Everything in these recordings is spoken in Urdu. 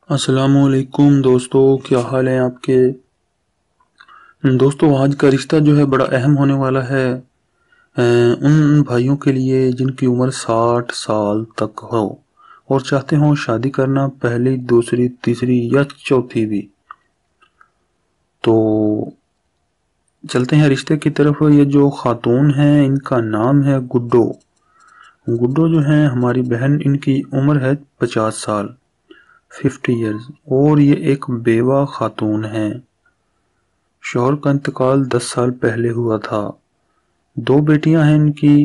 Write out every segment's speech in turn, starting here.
السلام علیکم دوستو، کیا حال ہیں آپ کے؟ دوستو آج کا رشتہ جو ہے بڑا اہم ہونے والا ہے ان بھائیوں کے لیے جن کی عمر 60 سال تک ہو اور چاہتے ہوں شادی کرنا، پہلی، دوسری، تیسری یا چوتھی بھی۔ تو چلتے ہیں رشتے کی طرف۔ یہ جو خاتون ہیں ان کا نام ہے گڈو۔ گڈو جو ہیں ہماری بہن، ان کی عمر ہے 50 سال 50 ایئرز، اور یہ ایک بیوہ خاتون ہیں۔ شوہر کا انتقال 10 سال پہلے ہوا تھا۔ 2 بیٹیاں ہیں ان کی،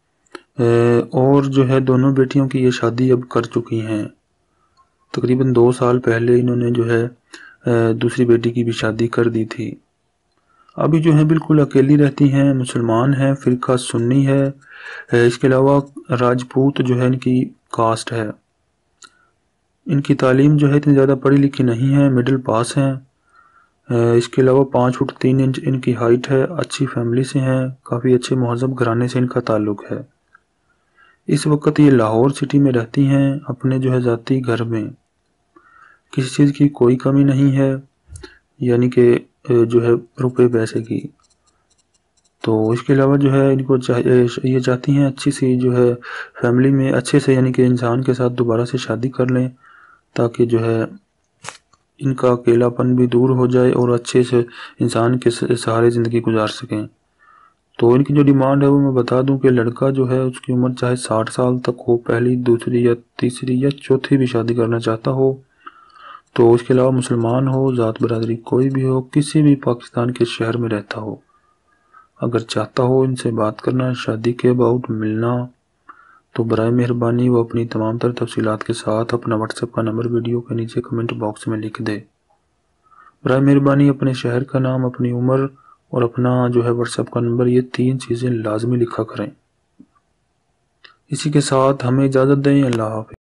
اور جو ہے دونوں بیٹیوں کی یہ شادی اب کر چکی ہیں۔ تقریباً 2 سال پہلے انہوں نے جو ہے دوسری بیٹی کی بھی شادی کر دی تھی۔ ابھی جو ہے بالکل اکیلی رہتی ہیں، مسلمان ہیں، فرقہ سنی ہے، اس کے علاوہ راجپوت جو ہے ان کی کاسٹ ہے۔ ان کی تعلیم جو ہے اتنی زیادہ پڑھی لکھی نہیں ہے، مڈل پاس ہیں۔ اس کے علاوہ 5 فٹ 3 انچ ان کی ہائٹ ہے، اچھی فیملی سے ہیں، کافی اچھے مہذب گھرانے سے ان کا تعلق ہے۔ اس وقت یہ لاہور سٹی میں رہتی ہیں، اپنے جو ہے ذاتی گھر میں۔ کسی چیز کی کوئی کمی نہیں ہے، یعنی کہ جو ہے روپے پیسے کی۔ تو اس کے علاوہ جو ہے ان کو یہ چاہتی ہیں اچھی سی جو ہے فیملی میں اچھے سے، یعنی کہ انسان کے ساتھ دوبارہ سے شادی کر لیں، تاکہ جو ہے ان کا اکیلا پن بھی دور ہو جائے اور اچھے سے انسان کے سہارے زندگی گزار سکیں۔ تو ان کی جو ڈیمانڈ ہے وہ میں بتا دوں کہ لڑکا جو ہے اس کی عمر چاہے 60 سال تک ہو، پہلی، دوسری یا تیسری یا چوتھی بھی شادی کرنا چاہتا ہو، تو اس کے علاوہ مسلمان ہو، ذات برادری کوئی بھی ہو، کسی بھی پاکستان کے شہر میں رہتا ہو، اگر چاہتا ہو ان سے بات کرنا، شادی کے اباؤٹ ملنا، تو برائے مہربانی وہ اپنی تمام تر تفصیلات کے ساتھ اپنا واٹس ایپ کا نمبر ویڈیو کے نیچے کمنٹ باکس میں لکھ دے۔ برائے مہربانی اپنے شہر کا نام، اپنی عمر اور اپنا جو ہے واٹس ایپ کا نمبر، یہ 3 چیزیں لازمی لکھا کریں۔ اسی کے ساتھ ہمیں اجازت دیں۔ اللہ حافظ۔